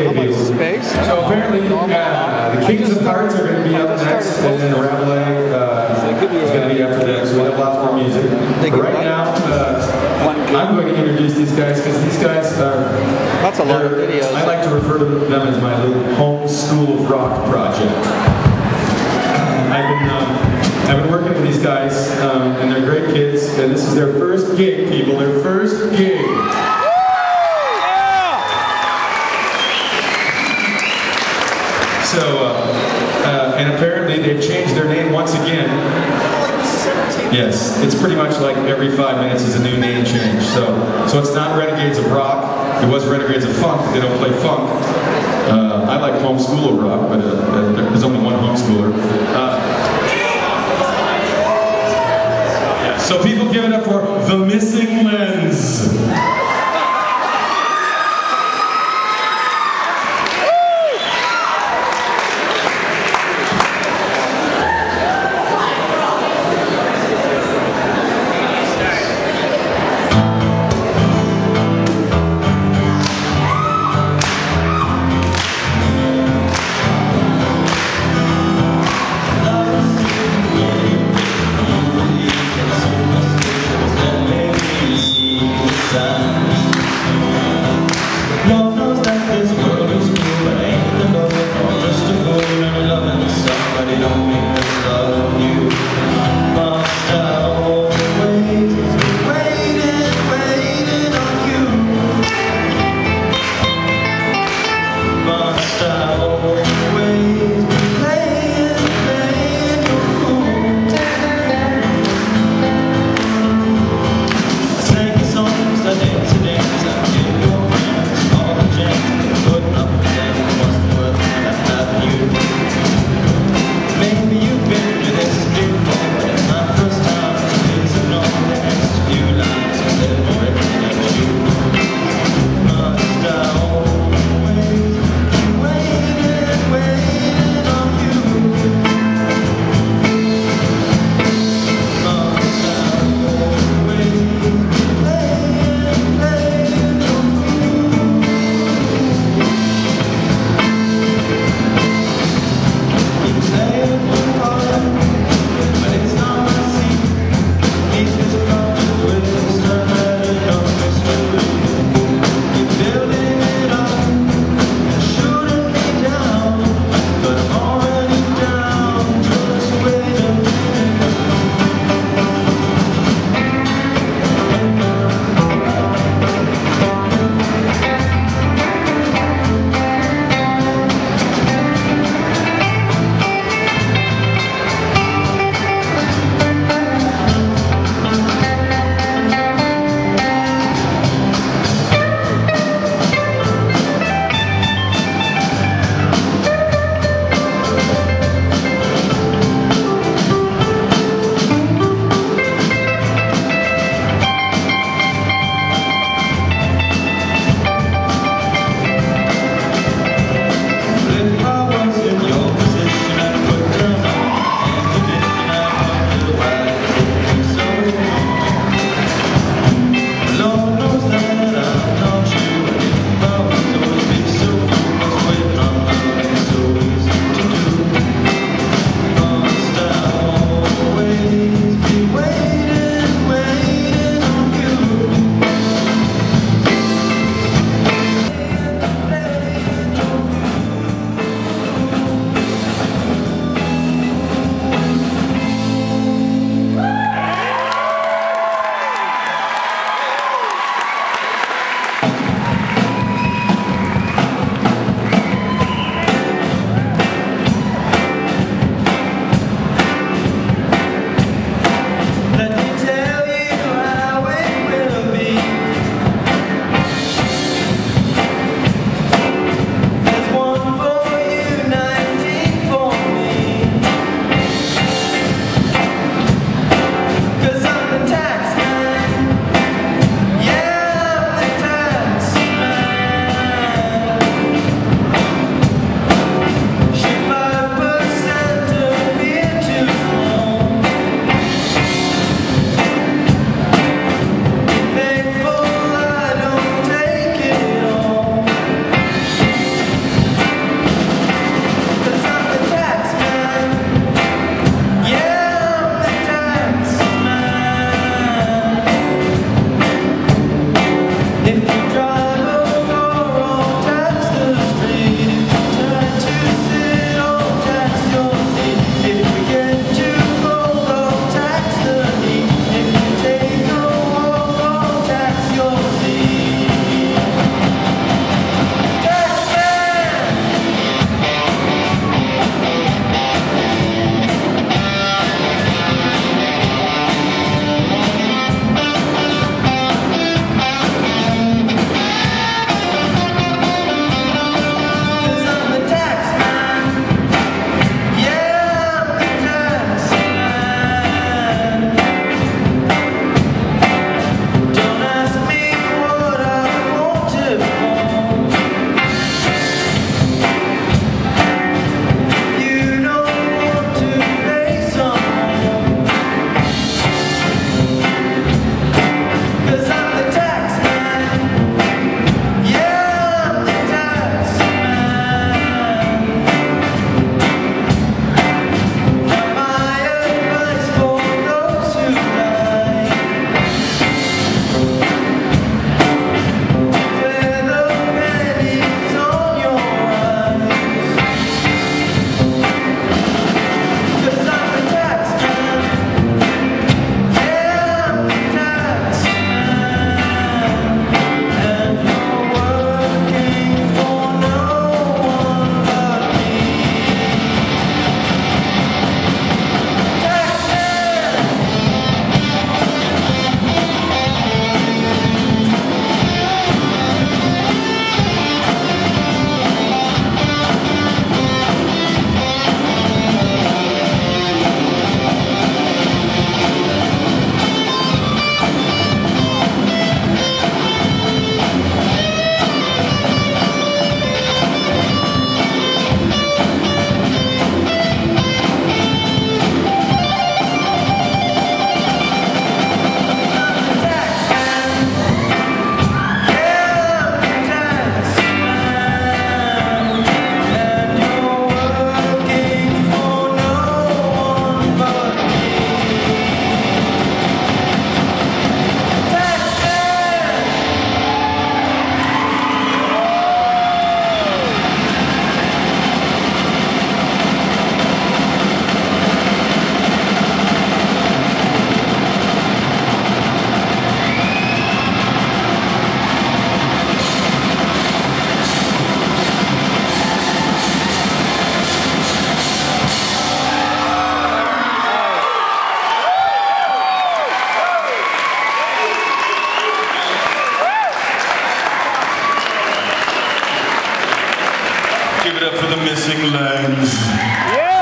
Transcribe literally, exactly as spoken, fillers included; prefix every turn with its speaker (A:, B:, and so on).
A: Fairfield. So apparently, uh, the Kings of Hearts are going to be up next, and then Rabelais uh, is going to be after that. So we have lots more music. But right now, uh, I'm going to introduce these guys because these guys are.
B: That's a lot of videos.
A: I like to refer to them as my little home school of rock project. I've been. Um, I've been working with these guys, um, and they're great kids, and this is their first gig, people, their first gig. So, uh, uh, and apparently they've changed their name once again. Yes, it's pretty much like every five minutes is a new name change. So, so it's not Renegades of Rock, it was Renegades of Funk, they don't play funk. Uh, I like home school of rock, but uh, there's only one homeschooler. Uh, So people give it up for The Missing Lens.
C: Give it up for the missing lens.
D: Yeah!